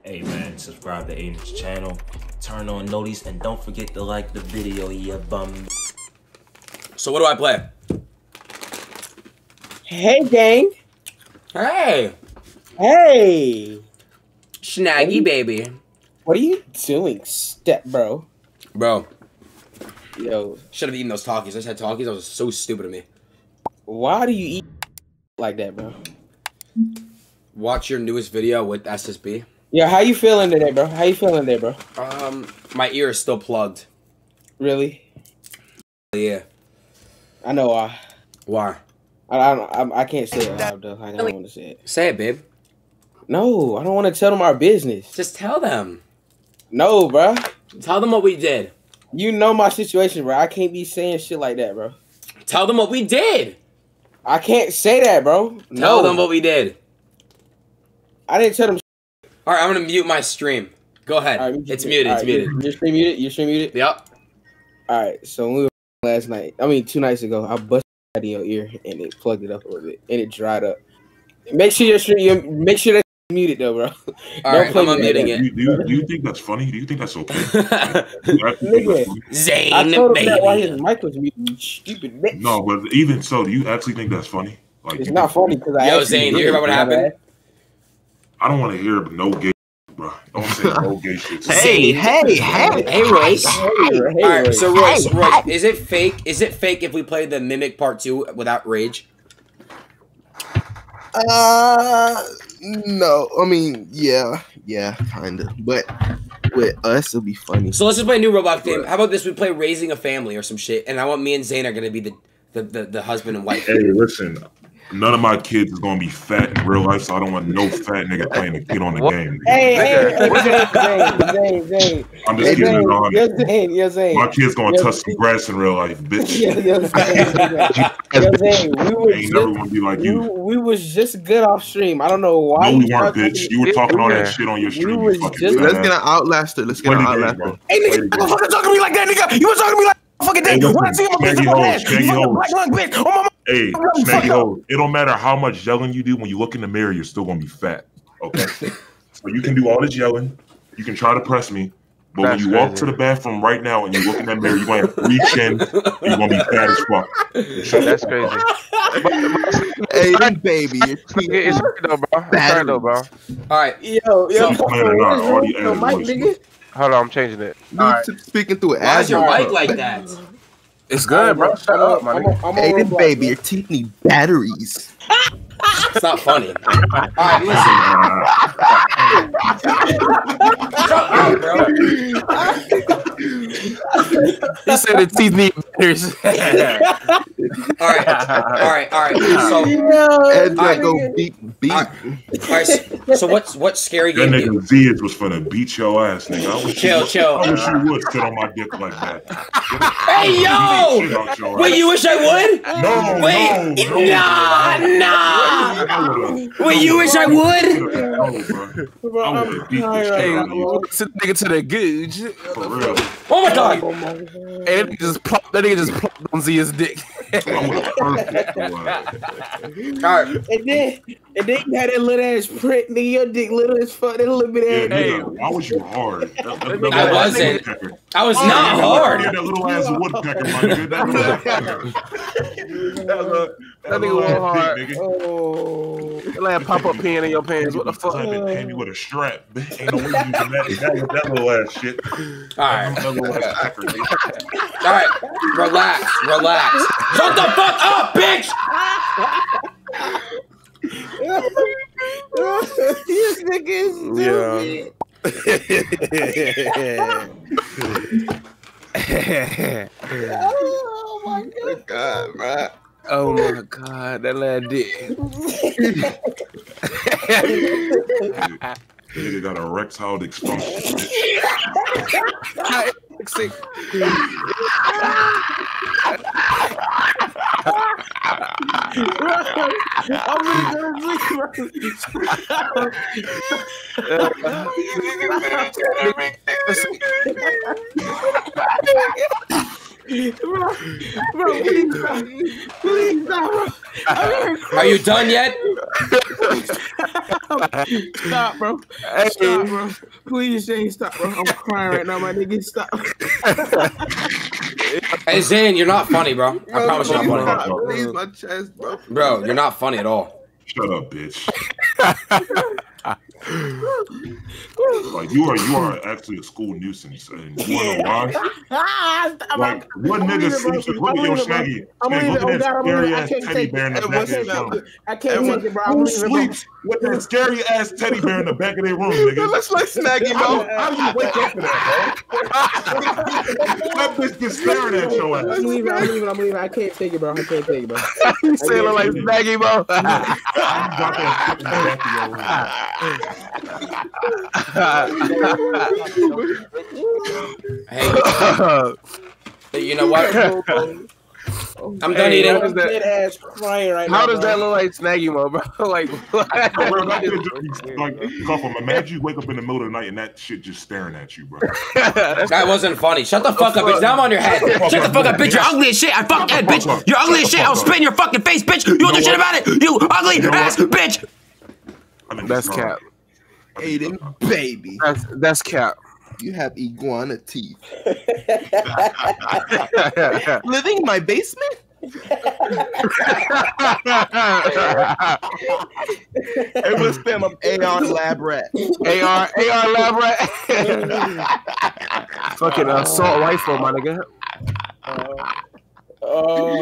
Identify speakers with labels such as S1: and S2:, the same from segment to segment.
S1: Hey man, subscribe to Aiden's channel, turn on notice, and don't forget to like the video, ya bum.
S2: So what do I play?
S3: Hey, gang.
S2: Hey!
S3: Hey.
S2: Snaggy baby.
S3: What are you doing, step bro?
S2: Bro.
S3: Yo.
S2: Should have eaten those Takis. I just had Takis. That was so stupid of me.
S3: Why do you eat like that, bro?
S2: Watch your newest video with SSB.
S3: Yo, how you feeling today, bro? How you feeling today, bro?
S2: My ear is still plugged.
S3: Really?
S2: Yeah.
S3: I know why.
S2: Why?
S3: I can't say it loud, though. I don't want to say it.
S2: Say it, babe.
S3: No, I don't want to tell them our business.
S2: Just tell them.
S3: No, bro.
S2: Tell them what we did.
S3: You know my situation, bro. I can't be saying shit like that, bro.
S2: Tell them what we did.
S3: I can't say that, bro.
S2: Tell them what we did.
S3: I didn't tell them.
S2: All right, I'm going to mute my stream. Go ahead.
S3: Right,
S2: it's muted. It's muted.
S3: Your stream muted? Your stream muted?
S2: Yep.
S3: All right, so when we were last night, 2 nights ago, I busted it in your ear and it plugged it up a little bit and it dried up. Make sure that's muted though, bro.
S2: All right, I'm unmuting it.
S4: Do you think that's funny? Do you think that's okay?
S2: Zane,
S3: I told him that
S2: baby.
S3: while his mic was muted, you stupid bitch.
S4: No, but even so, do you actually think that's funny? Like,
S3: It's not funny because I
S2: Yo,
S3: actually
S2: Zane, you hear about what happened?
S4: I don't want to hear no gay, bro. Don't say no gay shit.
S2: Hey, Royce.
S3: Hey,
S2: All right, so Royce,
S3: hey.
S2: is it fake? Is it fake if we play the Mimic Part 2 without Rage?
S5: No. I mean, yeah, kind of. But with us, it'll be funny.
S2: So let's just play a new Roblox game. How about this? We play Raising a Family or some shit, and I want me and Zane are gonna be the husband and wife.
S4: Hey, listen. None of my kids is gonna be fat in real life, so I don't want no fat nigga playing a kid on the game.
S3: Hey, Zane.
S4: I'm just keeping it on.
S3: You're Zane.
S4: My kid's gonna touch some grass in real life, bitch.
S3: Zane.
S4: Ain't never gonna be like you.
S3: We was just good off stream. I don't know why.
S4: No, we weren't, bitch. You were talking all that shit on your stream.
S3: was just-
S5: Let's get an outlaster. Let's get an outlaster.
S2: Hey, nigga, don't fucking talk to me like that, nigga. You was talking to me like fucking
S4: Hey,
S2: day.
S4: listen,
S2: When I see him, I'm
S4: Snaggy
S2: gonna
S4: hoes, Snaggy hoes.
S2: black lung bitch. Oh, my.
S4: Hey, Snaggy hoes. It don't matter how much yelling you do. When you look in the mirror, you're still gonna be fat. Okay. So you can do all this yelling. You can try to press me. But when you walk to the bathroom right now and you look in that mirror, you're going to reach in. You're going to be fat as fuck.
S6: That's crazy.
S5: Hey, baby.
S6: It's right though, bro. It's right though, bro.
S2: All right.
S3: Yo,
S4: Mike,
S3: nigga.
S6: Hold on, I'm changing it.
S5: Speaking through it.
S2: Why is your mic like that?
S6: It's good, bro. Shut up, my nigga.
S5: Hey, this baby, your teeth need batteries.
S2: It's not funny. All right, listen. Shut up, bro.
S6: He said the teeth need batteries.
S2: All right. So,
S5: And go beep.
S2: all right. So what scary
S4: that
S2: game? do you-
S4: nigga Z's was finna beat your ass, nigga. I wish
S2: Chill.
S4: I wish you would sit on my dick like that.
S2: Hey, yo! Wait, you wish I would?
S4: No,
S2: Wait,
S4: no.
S2: nah. Wait, you wish I would?
S4: I would beat the shit out of you.
S6: Sit the nigga to the gooch.
S4: For real.
S2: Oh my god!
S6: And that nigga just plopped on Zia's dick.
S4: I would perfect for
S2: All right.
S3: And then you had that little ass print, nigga. Your dick little as fuck. That little bit
S4: Yeah,
S3: ass.
S4: nigga, why was you hard?
S2: I wasn't. I was not hard.
S4: Yeah, that little ass woodpecker, my nigga.
S6: That nigga was hard.
S4: Nigga.
S3: Oh.
S6: You like a pop-up pen in your pants. What the fuck?
S4: I've been paying me with a strap. Bitch. Ain't no way you using that little ass shit.
S2: Alright.
S4: That little ass pecker, nigga.
S2: Alright. Relax. Shut the fuck up, bitch!
S3: This nigga is stupid. Oh my god.
S5: God,
S6: Oh my god, that lad dick.
S4: Nigga got erectile dysfunction.
S3: Bro, please stop. Please stop, bro.
S2: Are you done yet?
S3: Stop, bro. Stop, bro. Please, Zane, stop, bro. I'm crying right now, my nigga. Stop.
S2: Hey, Zane, you're not funny, bro. I promise you're not funny.
S5: Please, my chest, bro.
S2: Bro, you're not funny at all.
S4: Shut up, bitch. Like you are actually a school nuisance, and you wanna know why? Like what nigga sleeps with look at your Snaggy? Snaggy, look at that scary ass teddy bear in the back of his room.
S3: I can't take it, bro.
S4: Who sleeps with that scary ass teddy bear in the back of their room, nigga?
S5: Let's like Snaggy, bro.
S4: How do you wake up to that, bro? That bitch just staring at your ass.
S3: I'm leaving. I can't take it, bro. I can't take it, bro.
S6: You say it like Snaggy, bro.
S4: You got that shit in the back
S2: Hey, you know what? I'm done eating.
S3: How does that crying right
S6: How
S3: now,
S6: does that look like Snaggy Mo, bro? Like,
S4: Cuffham, imagine you wake up in the middle of the night and that shit just staring at you, bro.
S2: That wasn't funny. Shut the fuck up, bitch. Now I'm on your head. Shut the fuck up, bitch. You're ugly as shit. I fuck Ed, bitch. You're ugly as shit. I'll spit in your fucking face, bitch. You don't do shit about it. You ugly ass bitch.
S6: that's cap.
S5: Aiden, baby.
S6: That's cap.
S5: You have iguana teeth. Living in my basement? It was them of AR Lab Rat.
S6: AR Lab Rat. Fucking assault rifle, my nigga.
S3: Oh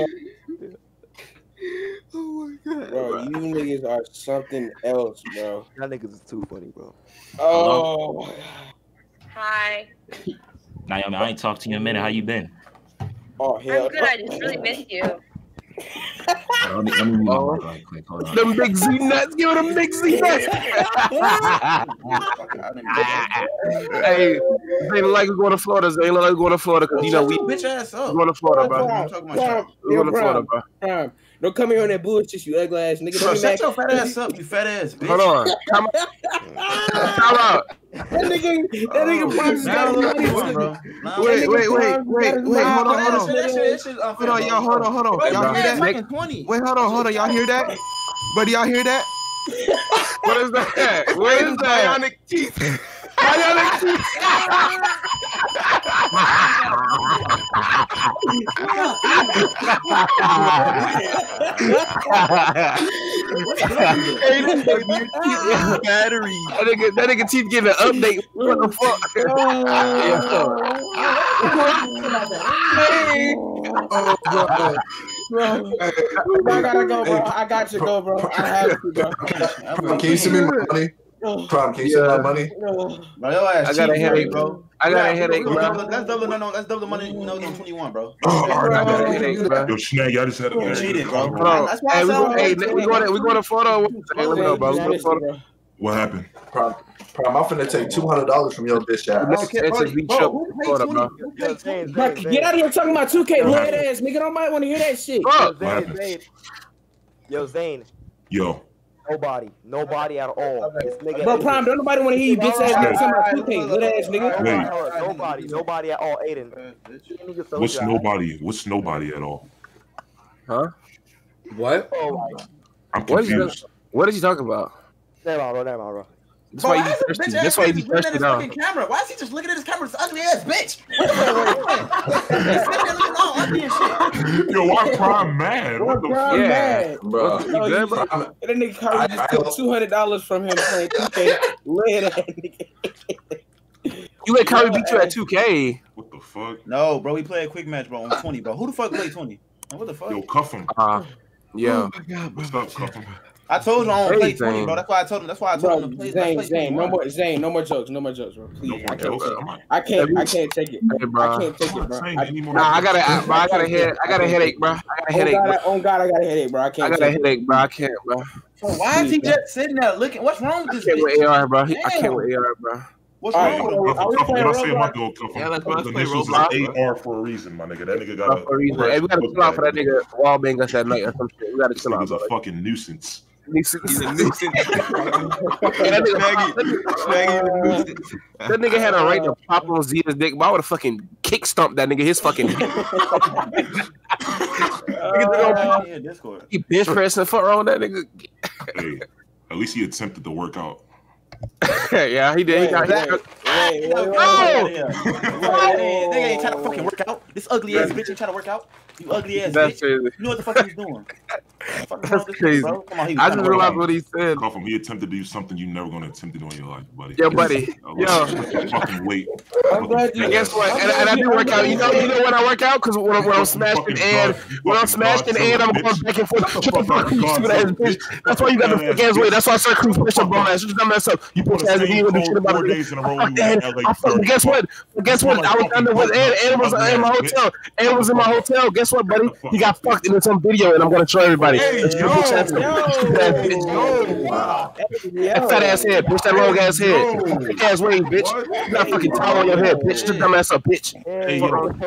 S3: my god, bro! You niggas are something else, bro.
S7: Y'all niggas is too funny, bro.
S3: Oh.
S8: Hi.
S1: Naomi, I ain't talked to you in a minute. How you been?
S3: Oh hell.
S8: I'm good. I just really missed you.
S1: Let me move my mic right quick. Hold on.
S6: Them big Z nuts. Give it a big Z nuts. Hey, they look like we're going to Florida. They look like we're going to Florida because you know we
S9: bitch ass up.
S6: going to Florida, bro. We're going to Florida, bro.
S3: Don't come here on that bullshit, you ugly ass nigga.
S9: Bro, shut your fat ass up, you fat ass bitch.
S6: Hold on. Come out.
S3: That nigga Bronx got money,
S9: bro.
S6: Wait. Hold on.
S5: Hold on, y'all. Hold on. Y'all hear that? Wait, hold on. Y'all hear that? Buddy, y'all hear that?
S6: What is that? What is that?
S5: Bionic teeth.
S6: Bionic teeth.
S5: Battery.
S6: That nigga teeth getting an update. What the fuck?
S3: Bro, I gotta go, bro. I got to go, bro. I have to, bro.
S10: Can you send me my money? Prom, can you send my money?
S9: Bro, your ass
S6: I got a headache,
S9: bro.
S6: I got a headache, bro.
S9: Let's double the money. You know, on 21, bro.
S6: I got a headache, bro.
S4: Yo, Snag, I just had a
S9: cheated, bro.
S6: Hold on. Hey, we going to Florida. Hey, let me know, bro. We going to Florida.
S4: What happened?
S10: Prom, I'm finna take $200 from your bitch ass.
S6: It's a beach up in Florida, bro.
S3: Bro, get out of here talking about 2K, head ass nigga. Nobody want to hear that shit.
S7: Zane.
S4: Yo.
S7: Nobody at all. This nigga
S3: Bro, Prime, don't nobody want to hear you bitch ass nigga talking about 2K, little ass nigga.
S7: Nobody at all, Aiden.
S4: What's nobody at all?
S6: Huh?
S2: What?
S4: I'm confused.
S6: What is he talking about?
S7: Never mind, bro.
S6: That's why you be thirsty. That's why you be thirsty now.
S9: Why is he just looking at his camera? This ugly ass bitch. He's sitting there looking all ugly and shit.
S4: Yo, why Prime mad? What the fuck?
S6: Yeah, bro.
S10: Bro,
S6: You good, bro?
S3: That nigga Curry just took $200 from him playing 2K. Lay that nigga.
S6: You let Kyrie beat you at 2K.
S4: What the fuck?
S9: No, bro, we play a quick match, bro, on 20, bro. Who the fuck played 20? Like, what the fuck?
S4: Yo, cuff him.
S6: Yeah.
S4: What's up, cuff him?
S9: I told you I don't play 20, bro. That's why I told him.
S3: Bro,
S9: to play.
S3: Zane, no more jokes, bro. Please, I can't take it.
S6: Hey, bro.
S3: I can't take it, bro.
S6: Nah, I got a headache, bro. I got a headache.
S3: Oh God, I got a headache, bro. I can't.
S6: I got a headache, bro. I can't, bro.
S9: So why is he just sitting there looking? What's wrong with this?
S6: I can't with AR, bro. I can't with AR, bro.
S9: What's wrong with
S4: What I say about the cuff him? The initials is AR for a reason, my nigga. That nigga got
S6: For a reason. Hey, we gotta chill out for that nigga wall bang us at night or some shit. We gotta chill out.
S4: He's a fucking nuisance.
S6: He's a nuisance. That nigga had a right to pop on Zeta's dick, but I would have fucking kick stomped that nigga. His fucking. He bench pressing. Fuck wrong with that nigga.
S4: Hey, at least he attempted to work out.
S6: Yeah, he did. He got.
S9: Nigga ain't trying to fucking work out. This ugly ass bitch ain't trying to work out. You ugly ass
S6: That's
S9: bitch.
S6: crazy.
S9: You know what the fuck he's doing?
S6: That's crazy.
S9: Come on,
S6: I just realized what he said.
S4: Cuff him. He attempted to do something you never gonna attempt to do in your life, buddy.
S6: Yo, buddy. Yo.
S4: Fucking wait.
S3: I'm glad you.
S6: And guess what? And I do work out. You know when I work out? Because when I'm smashing and I'm going back and forth. Shut the fuck up, you stupid ass bitch. That's why you got the fuck ass weight. That's why I started cruise push up bum ass. You dumb ass up. You push ass and you don't do shit about it. Guess what? Guess what? I was under with Ed. Ed was in my hotel. Ed was in my hotel. Guess what, buddy? He got fucked in some video, and I'm gonna show everybody. That fat ass head, bitch. That long ass head. Thick ass wings, bitch. You got fucking towel on your head, bitch. Just dumb ass up, bitch.
S10: Hey,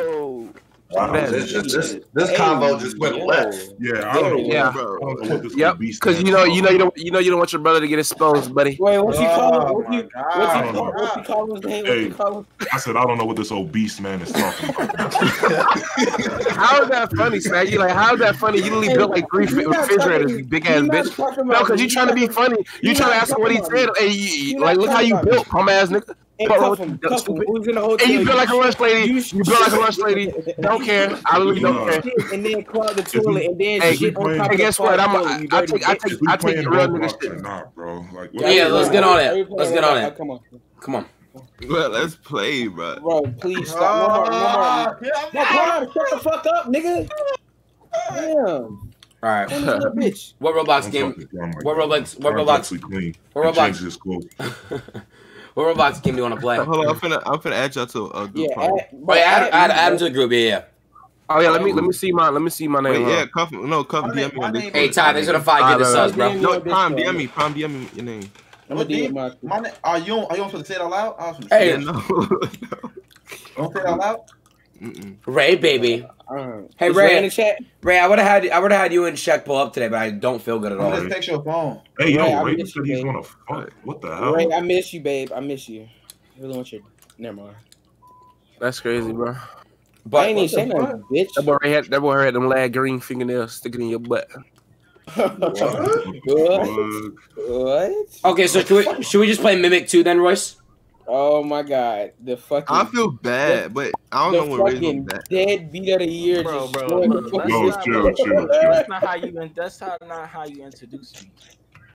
S10: this combo just went left.
S4: Yeah, I don't know.
S6: Yeah. Yep. Because you don't want your brother to get exposed, buddy.
S3: Wait, what's he calling? What's he calling his name?
S4: Hey, I said I don't know what this obese man is talking about.
S6: How is that funny, Snaggy? Like, how is that funny? You literally built like 3 refrigerators, you big ass bitch. No, because you trying to be funny. You trying to ask him what he said. Hey, like, look how you built, bum ass nigga.
S3: Hey, cuff him. Who's in the hotel?
S6: Hey, you built like a lunch lady. You built like a lunch lady. Don't care. I really don't care.
S3: And then clog the toilet and then shit on top of
S6: the guess what? I take the real nigga shit.
S4: Nah, bro. Like,
S2: Yeah, let's get on it. Let's get on it.
S3: Come on.
S2: Come on.
S5: Well, let's play, bro.
S3: Bro, please stop. No more. Shut the fuck up, nigga. Damn.
S2: All right.
S3: Bitch.
S2: What Roblox game? What Roblox? What Roblox? What Roblox? What Roblox game do you want to play?
S5: Hold on, I'm finna add y'all to a group.
S2: Wait, add him to the group. Yeah.
S6: Oh yeah, let me see my name.
S5: Wait, yeah, Cuff, DM me on this.
S2: Hey Ty, thanks for the 5 get the subs, bro.
S5: No, Prime DM me your name.
S9: I'm gonna DM my name. Are you supposed to say it out loud?
S2: Hey,
S5: no.
S9: Don't say it out loud.
S2: Ray, baby. Hey Ray, in the chat. Ray, I would have had you and Shaq pull up today, but I don't feel good at all.
S9: Just text your phone.
S4: Hey, yo, Ray said he's gonna fuck. What the hell?
S3: Ray, I miss you, babe. I miss you. I really want you. Never mind.
S6: That's crazy, bro.
S3: But I ain't even saying nothing, bitch.
S6: That boy had them lad green fingernails sticking in your butt.
S3: What?
S2: Okay, so should we just play Mimic 2 then, Royce?
S3: Oh my god, the fucking.
S5: I feel bad, but I don't know what really bad.
S3: Dead beat of the year,
S4: Chill.
S11: That's not how you introduce me.